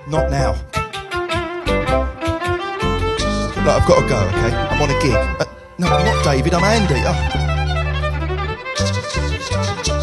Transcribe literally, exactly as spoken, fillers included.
Not now. Look, I've got to go, okay? I'm on a gig. Uh, no, I'm not David, I'm Andy. Oh.